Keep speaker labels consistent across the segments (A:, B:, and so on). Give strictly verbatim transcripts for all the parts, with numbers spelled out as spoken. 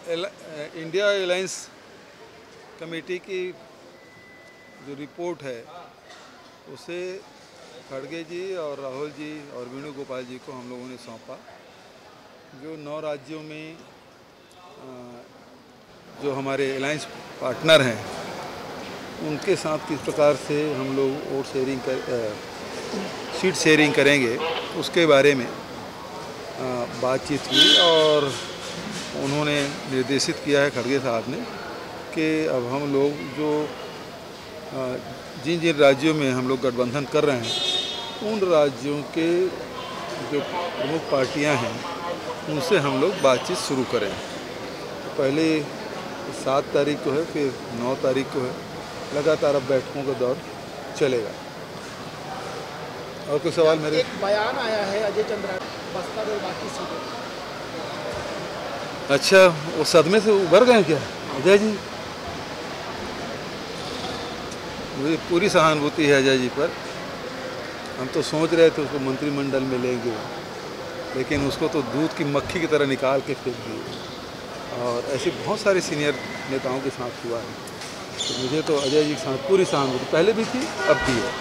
A: India alliance committee की जो report है उसे खड़गे जी और राहुल जी और वेणुगोपाल जी को हम लोगों ने सौंपा। जो नौ राज्यों में जो हमारे अलायंस पार्टनर हैं उनके साथ किस प्रकार से हम लोग वोट शेयरिंग कर सीट शेयरिंग करेंगे उसके बारे में बातचीत हुई और उन्होंने निर्देशित किया है खड़गे साहब ने कि अब हम लोग जो जिन जिन राज्यों में हम लोग गठबंधन कर रहे हैं उन राज्यों के जो प्रमुख पार्टियां हैं उनसे हम लोग बातचीत शुरू करें। तो पहले सात तारीख को है, फिर नौ तारीख को है, लगातार अब बैठकों का दौर चलेगा। और कोई सवाल मेरे?
B: एक बयान आया है अजय चंद्रा बस्तर और बाकी सीटों।
A: अच्छा, वो सदमे से उभर गए क्या अजय जी? मुझे पूरी सहानुभूति है अजय जी पर। हम तो सोच रहे थे उसको मंत्रिमंडल में लेंगे, लेकिन उसको तो दूध की मक्खी की तरह निकाल के फेंक दिए। और ऐसे बहुत सारे सीनियर नेताओं के साथ हुआ है। तो मुझे तो अजय जी के साथ पूरी सहानुभूति पहले भी थी, अब भी है।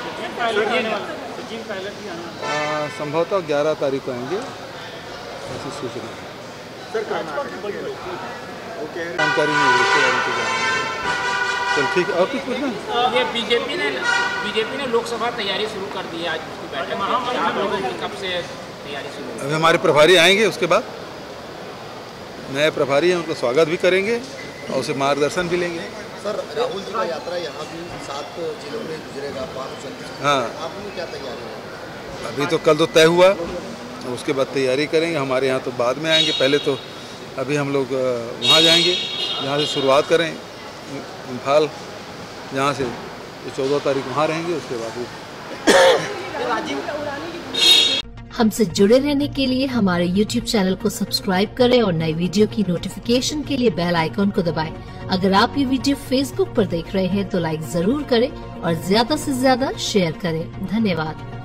A: संभवतः ग्यारह तारीख को आएंगे ऐसी सूचना। जानकारी नहीं है। चल ठीक है। और कुछ पूछना?
C: ये बीजेपी ने बीजेपी ने लोकसभा तैयारी शुरू कर दी है। आज उसकी बैठक में आप लोगों की कब से तैयारी शुरू?
A: अभी हमारे प्रभारी आएंगे, उसके बाद नए प्रभारी हैं, उनका स्वागत भी करेंगे और उसे मार्गदर्शन भी लेंगे।
B: सर, राहुल जी का यात्रा यहाँ भी सात जिलों में गुजरेगा।
A: हाँ,
B: आपकी क्या तैयारी है?
A: अभी तो कल तो तय हुआ, उसके बाद तैयारी करेंगे। हमारे यहाँ तो बाद में आएंगे, पहले तो अभी हम लोग वहाँ जाएंगे जहाँ से शुरुआत करें, इम्फाल, जहाँ से चौदह तारीख वहाँ रहेंगे। उसके बाद
D: हमसे जुड़े रहने के लिए हमारे यूट्यूब चैनल को सब्सक्राइब करें और नई वीडियो की नोटिफिकेशन के लिए बेल आइकॉन को दबाएं। अगर आप ये वीडियो फेसबुक पर देख रहे हैं तो लाइक जरूर करें और ज्यादा से ज्यादा शेयर करें। धन्यवाद।